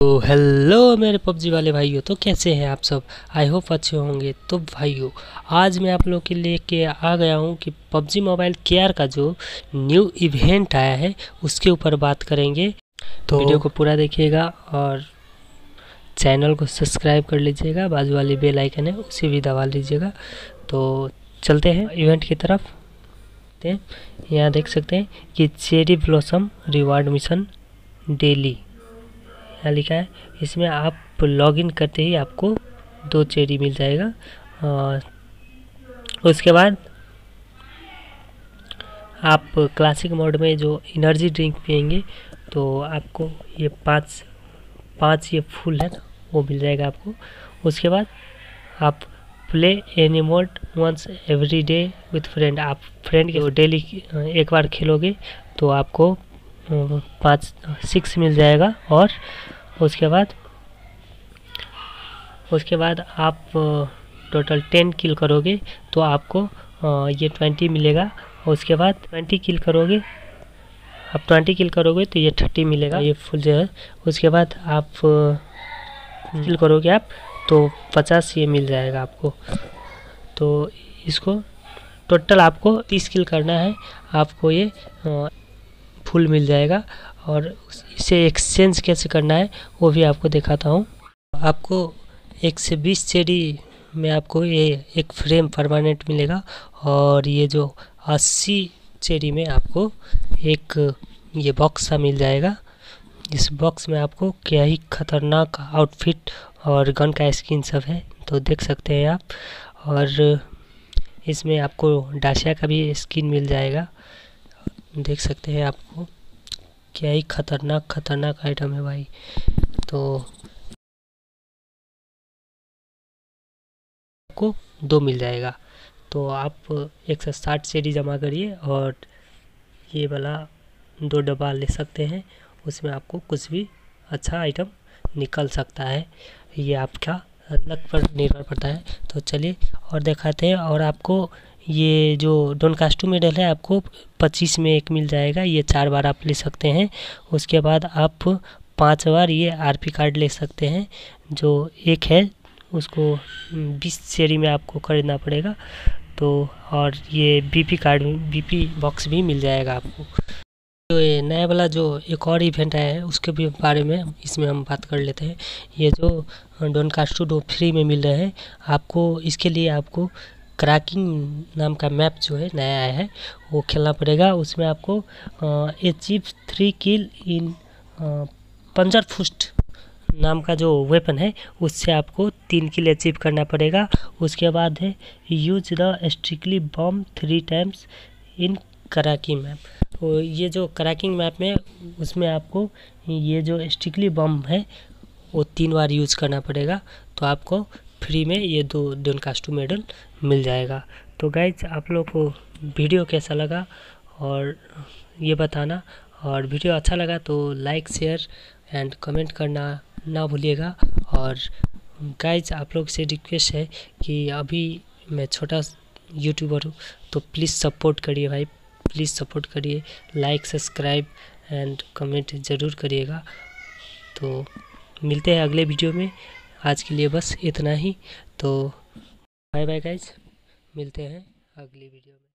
Hello मेरे PUBG वाले भाइयों, तो कैसे हैं आप सब। आई होप अच्छे होंगे। तो भाइयों, आज मैं आप लोगों के लेके आ गया हूं कि पबजी मोबाइल केयर का जो न्यू इवेंट आया है उसके ऊपर बात करेंगे। तो वीडियो को पूरा देखिएगा और चैनल को सब्सक्राइब कर लीजिएगा, बाजू वाली बेल आइकन है उसे भी दबा लीजिएगा। तो चलते हैं इवेंट की तरफ। यहाँ देख सकते हैं कि cherry blossom reward mission daily यहाँ लिखा है। इसमें आप लॉगिन करते ही आपको 2 चेरी मिल जाएगा। और उसके बाद आप क्लासिक मोड में जो एनर्जी ड्रिंक पियेंगे तो आपको ये पाँच ये फुल है ना, वो मिल जाएगा आपको। उसके बाद आप play any mode once every day with friend, आप फ्रेंड के डेली एक बार खेलोगे तो आपको 6 मिल जाएगा। और उसके बाद आप टोटल 10 किल करोगे तो आपको ये 20 मिलेगा। उसके बाद 20 किल करोगे, आप 20 किल करोगे तो ये 30 मिलेगा, ये फुल जो है। उसके बाद आप किल करोगे आप तो 50 ये मिल जाएगा आपको। तो इसको टोटल आपको 30 किल करना है, आपको ये फुल मिल जाएगा। और इसे एक्सचेंज कैसे करना है वो भी आपको दिखाता हूँ। आपको 1 से 20 चेरी में आपको ये एक फ्रेम परमानेंट मिलेगा। और ये जो 80 चेरी में आपको एक ये बॉक्स सा मिल जाएगा। इस बॉक्स में आपको क्या ही खतरनाक आउटफिट और गन का स्किन सब है, तो देख सकते हैं आप। और इसमें आपको डाशिया का भी स्किन मिल जाएगा, देख सकते हैं आपको। क्या ही खतरनाक आइटम है भाई। तो आपको 2 मिल जाएगा। तो आप 160 चेरी जमा करिए और ये वाला 2 डब्बा ले सकते हैं, उसमें आपको कुछ भी अच्छा आइटम निकल सकता है। ये आपका लक पर निर्भर पड़ता है। तो चलिए और दिखाते हैं। और आपको ये जो डोन कास्टू मेडल है आपको 25 में एक मिल जाएगा, ये 4 बार आप ले सकते हैं। उसके बाद आप 5 बार ये आरपी कार्ड ले सकते हैं, जो एक है उसको 20 चेरी में आपको खरीदना पड़ेगा। तो और ये बीपी कार्ड, बीपी बॉक्स भी मिल जाएगा आपको। तो ये नया वाला जो एक और इवेंट आया है उसके भी बारे में इसमें हम बात कर लेते हैं। ये जो डोन कास्टू दो फ्री में मिल रहे हैं आपको, इसके लिए आपको क्रैकिंग नाम का मैप जो है नया आया है वो खेलना पड़ेगा। उसमें आपको अचीव 3 किल इन पंजर फुस्ट नाम का जो वेपन है उससे आपको 3 किल अचीव करना पड़ेगा। उसके बाद है use the strictly bomb 3 times in cracking map. तो ये जो क्रैकिंग मैप में उसमें आपको ये जो स्ट्रिकली बम है वो 3 बार यूज करना पड़ेगा। तो आपको फ्री में ये 2 डोन कास्टू मेडल मिल जाएगा। तो गाइज, आप लोग को वीडियो कैसा लगा और ये बताना। और वीडियो अच्छा लगा तो लाइक शेयर एंड कमेंट करना ना भूलिएगा। और गाइज, आप लोग से रिक्वेस्ट है कि अभी मैं छोटा यूट्यूबर हूँ तो प्लीज़ सपोर्ट करिए भाई, प्लीज़ सपोर्ट करिए। लाइक सब्सक्राइब एंड कमेंट ज़रूर करिएगा। तो मिलते हैं अगले वीडियो में। आज के लिए बस इतना ही। तो बाय बाय गाइज, मिलते हैं अगली वीडियो में।